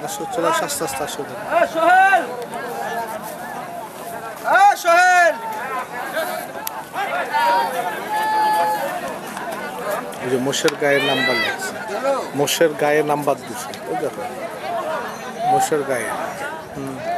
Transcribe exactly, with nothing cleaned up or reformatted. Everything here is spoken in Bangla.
দর্শক চলে আসে আস্তে আস্তে আসবে। এই যে মোষের গায়ের নাম্বার লাগছে, মোষের গায়ে নাম্বার দিচ্ছে, ওই দেখো মোষের গায়ে। হুম